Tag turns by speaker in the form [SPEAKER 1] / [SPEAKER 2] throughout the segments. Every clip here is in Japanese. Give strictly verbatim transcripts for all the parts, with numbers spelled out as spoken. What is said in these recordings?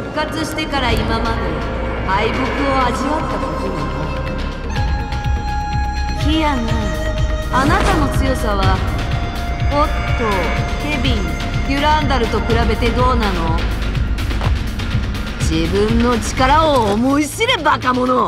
[SPEAKER 1] 活してから今まで敗北を味わったことはない。キアナ、あなたの強さはオットー、ケビン、デュランダルと比べてどうなの？自分の力を思い知れバカ者。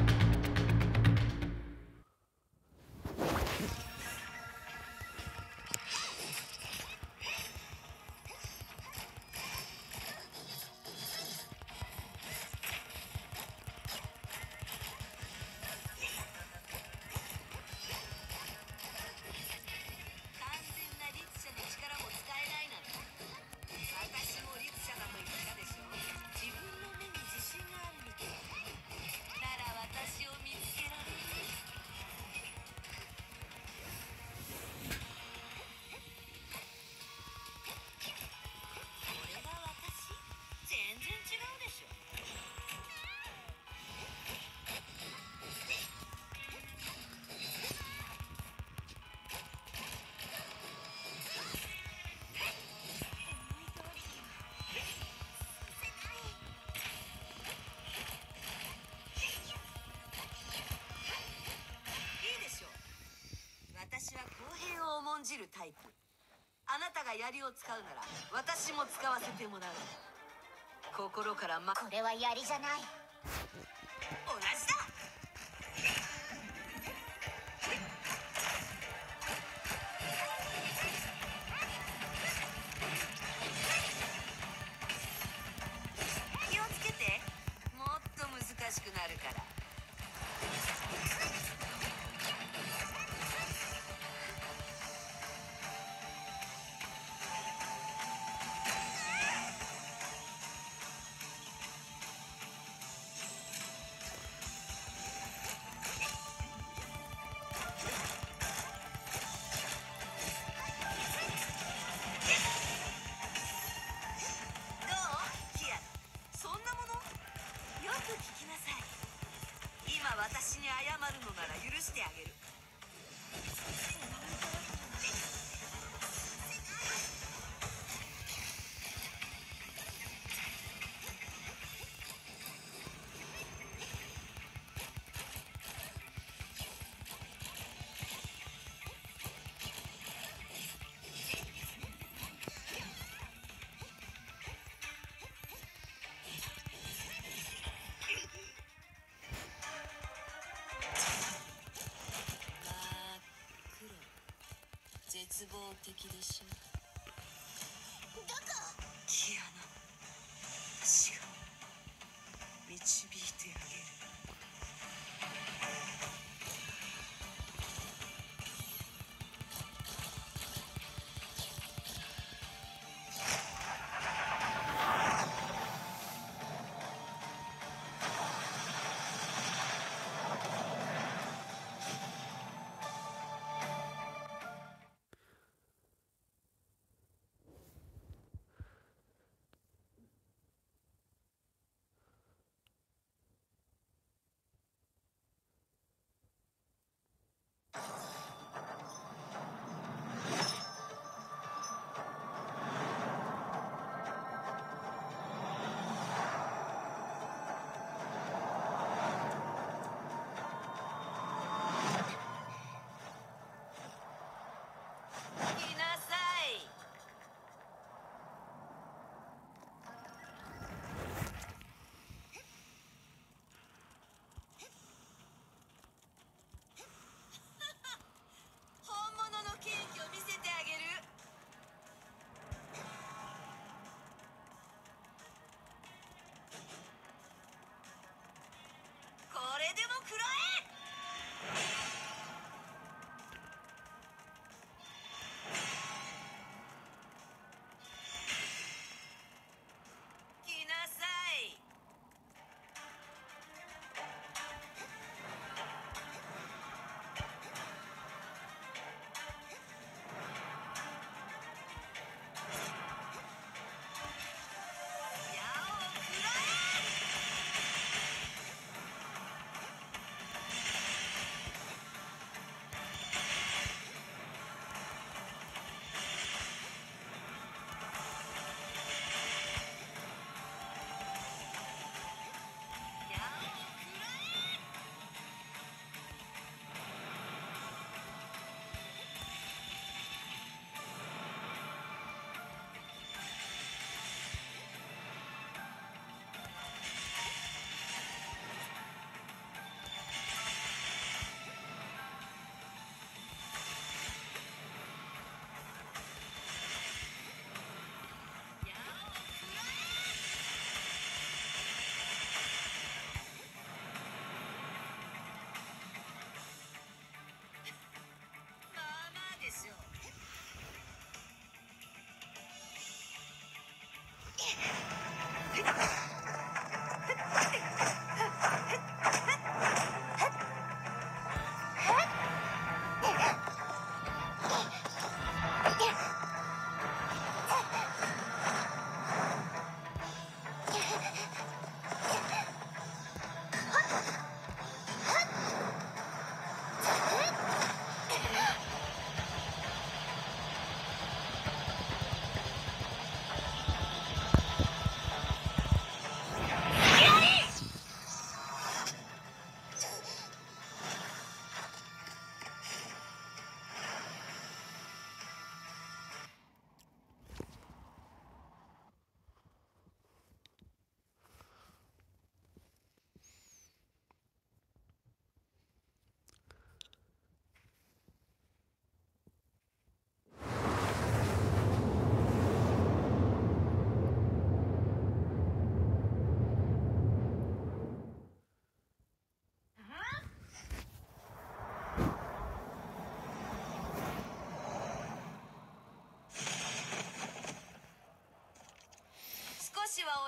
[SPEAKER 1] 私は公平を重んじるタイプ。あなたが槍を使うなら私も使わせてもらう。心からま
[SPEAKER 2] これは槍じゃない。
[SPEAKER 1] 同じだ。気をつけて。もっと難しくなるから。私に謝るのなら許してあげる。絶望的でしょ。
[SPEAKER 2] どこ？
[SPEAKER 1] キアナ、私が導いてあげる。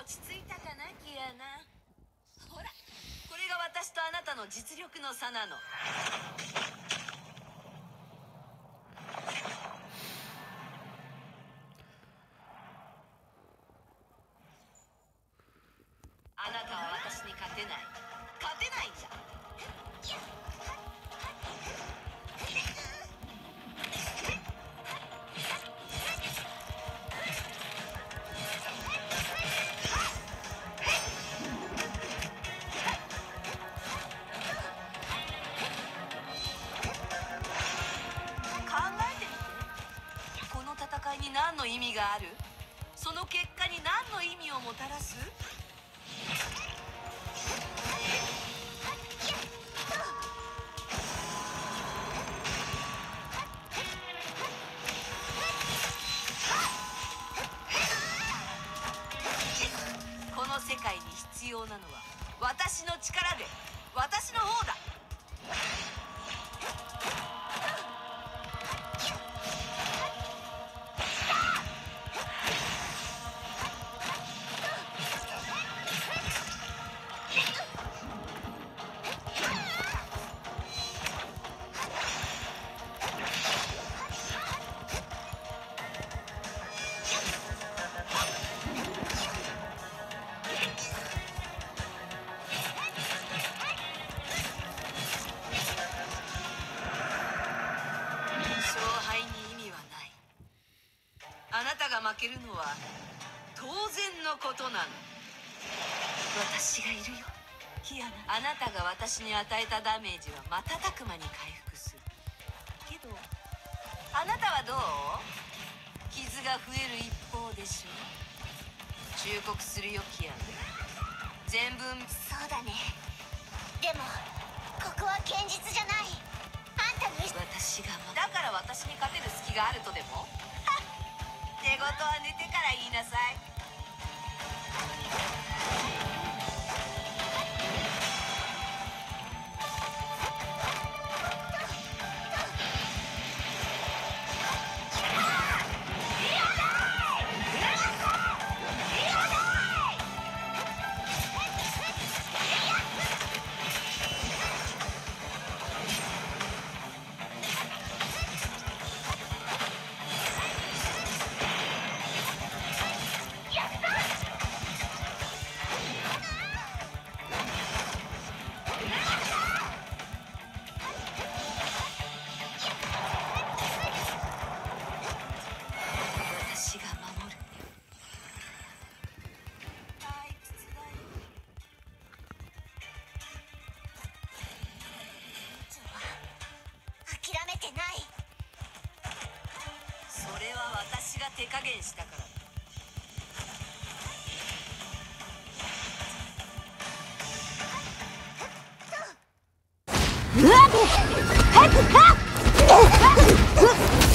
[SPEAKER 1] ち着いたかなキアナ。ほらこれが私とあなたの実力の差なの。あなたは私に勝てない。勝てないんだ。に何の意味がある？その結果に何の意味をもたらす？この世界に必要なのは私の力で私の方だ。あなたが負けるのは当然のことなの。私がいるよキアナ。あなたが私に与えたダメージは瞬く間に回復するけど、あなたはどう？傷が増える一方でしょ。忠告するよキアナ。全文。
[SPEAKER 2] そうだね。でもここは現実じゃない。あんたの
[SPEAKER 1] 私がだから私に勝てる隙があるとでも？寝言は寝てから言いなさい。それは私が手加減したからだ。
[SPEAKER 3] うわっ！